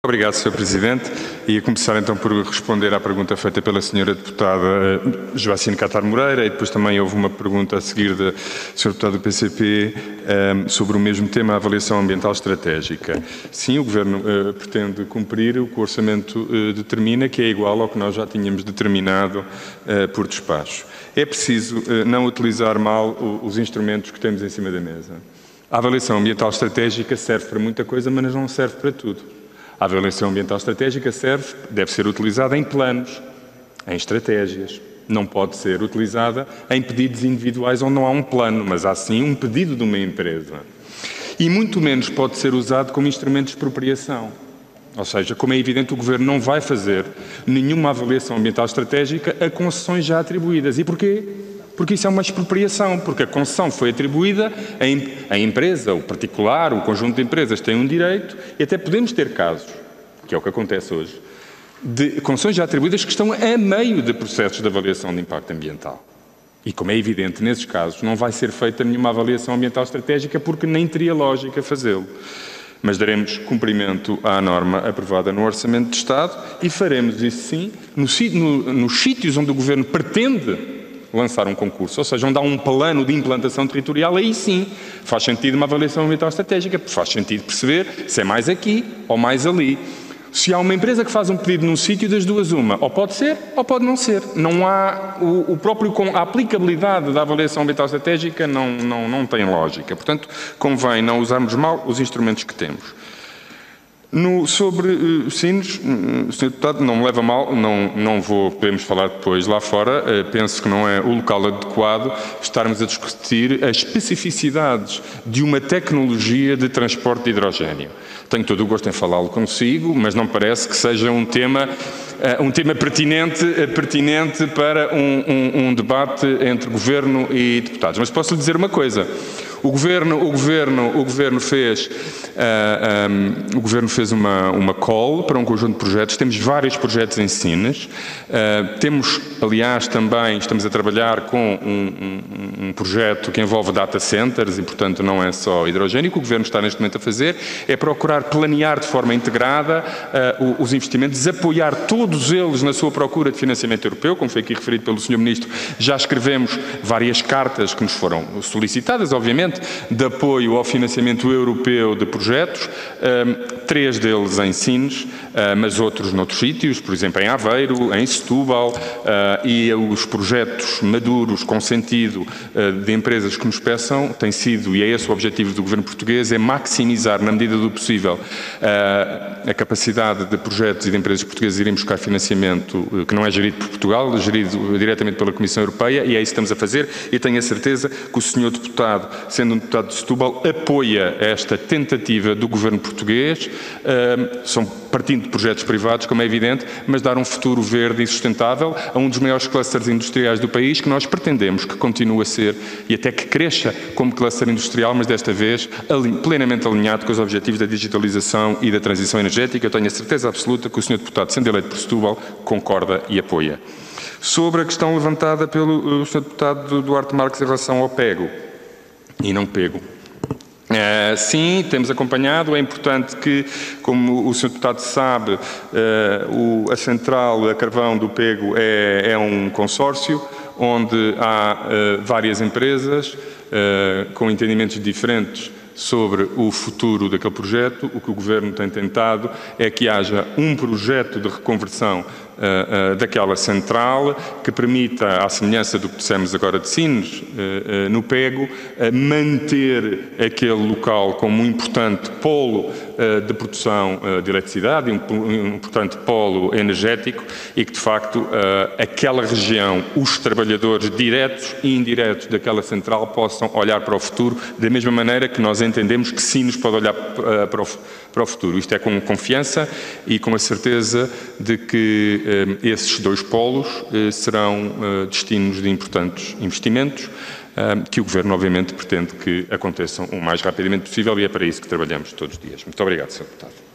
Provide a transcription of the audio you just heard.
Obrigado, Sr. Presidente. Ia começar então por responder à pergunta feita pela Sra. Deputada Joacine Catar Moreira, e depois também houve uma pergunta a seguir da Sra. Deputada do PCP sobre o mesmo tema, a avaliação ambiental estratégica. Sim, o Governo pretende cumprir o que o Orçamento determina, que é igual ao que nós já tínhamos determinado por despacho. É preciso não utilizar mal os instrumentos que temos em cima da mesa. A avaliação ambiental estratégica serve para muita coisa, mas não serve para tudo. A avaliação ambiental estratégica deve ser utilizada em planos, em estratégias. Não pode ser utilizada em pedidos individuais onde não há um plano, mas há sim um pedido de uma empresa. E muito menos pode ser usado como instrumento de expropriação. Ou seja, como é evidente, o Governo não vai fazer nenhuma avaliação ambiental estratégica a concessões já atribuídas. E porquê? Porque isso é uma expropriação, porque a concessão foi atribuída à empresa, o particular, o conjunto de empresas tem um direito, e até podemos ter casos, que é o que acontece hoje, de concessões já atribuídas que estão a meio de processos de avaliação de impacto ambiental. E como é evidente, nesses casos não vai ser feita nenhuma avaliação ambiental estratégica porque nem teria lógica fazê-lo. Mas daremos cumprimento à norma aprovada no Orçamento de Estado e faremos isso sim nos sítios onde o Governo pretende lançar um concurso, ou seja, onde há um plano de implantação territorial, aí sim faz sentido uma avaliação ambiental estratégica, porque faz sentido perceber se é mais aqui ou mais ali. Se há uma empresa que faz um pedido num sítio, das duas uma, ou pode ser ou pode não ser. Não há a aplicabilidade da avaliação ambiental estratégica não tem lógica. Portanto, convém não usarmos mal os instrumentos que temos. Sobre Sines, Sr. Deputado, não me leva mal, podemos falar depois lá fora, penso que não é o local adequado estarmos a discutir as especificidades de uma tecnologia de transporte de hidrogénio. Tenho todo o gosto em falá-lo consigo, mas não parece que seja um tema pertinente para um debate entre Governo e deputados. Mas posso lhe dizer uma coisa. O Governo fez uma call para um conjunto de projetos. Temos vários projetos em Sines. Temos, aliás, também estamos a trabalhar com um projeto que envolve data centers e, portanto, não é só hidrogênio. O que o Governo está neste momento a fazer é procurar planear de forma integrada os investimentos, apoiar todos eles na sua procura de financiamento europeu, como foi aqui referido pelo Sr. Ministro. Já escrevemos várias cartas que nos foram solicitadas, obviamente, de apoio ao financiamento europeu de projetos, 3 deles em Sines, mas outros noutros sítios, por exemplo em Aveiro, em Setúbal, e os projetos maduros com sentido de empresas que nos peçam, tem sido, e é esse o objetivo do Governo português, é maximizar, na medida do possível, a capacidade de projetos e de empresas portuguesas irem buscar financiamento que não é gerido por Portugal, é gerido diretamente pela Comissão Europeia, e é isso que estamos a fazer, e tenho a certeza que o Sr. Deputado, sendo um deputado de Setúbal, apoia esta tentativa do Governo português, são partindo de projetos privados, como é evidente, mas dar um futuro verde e sustentável a um dos maiores clusters industriais do país, que nós pretendemos que continue a ser e até que cresça como cluster industrial, mas desta vez plenamente alinhado com os objetivos da digitalização e da transição energética. Eu tenho a certeza absoluta que o Sr. Deputado, sendo eleito por Setúbal, concorda e apoia. Sobre a questão levantada pelo Sr. Deputado Duarte Marques em relação ao PEGO e não PEGO. Sim, temos acompanhado. É importante que, como o Sr. Deputado sabe, a central a carvão do PEGO é um consórcio onde há várias empresas com entendimentos diferentes sobre o futuro daquele projeto. O que o Governo tem tentado é que haja um projeto de reconversão daquela central que permita, à semelhança do que dissemos agora de Sines, no PEGO, manter aquele local como um importante polo de produção de eletricidade, um importante polo energético e que, de facto, aquela região, os trabalhadores diretos e indiretos daquela central possam olhar para o futuro da mesma maneira que nós entendemos que Sines pode olhar para o futuro. Isto é com confiança e com a certeza de que esses 2 polos serão destinos de importantes investimentos que o Governo, obviamente, pretende que aconteçam o mais rapidamente possível e é para isso que trabalhamos todos os dias. Muito obrigado, Sr. Deputado.